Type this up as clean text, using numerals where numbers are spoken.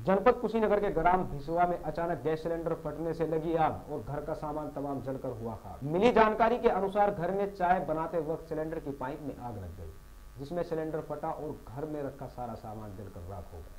जनपद कुशीनगर के ग्राम भिसवा में अचानक गैस सिलेंडर फटने से लगी आग और घर का सामान तमाम जलकर हुआ खाक। मिली जानकारी के अनुसार घर में चाय बनाते वक्त सिलेंडर की पाइप में आग लग गई, जिसमें सिलेंडर फटा और घर में रखा सारा सामान जलकर राख हो गया।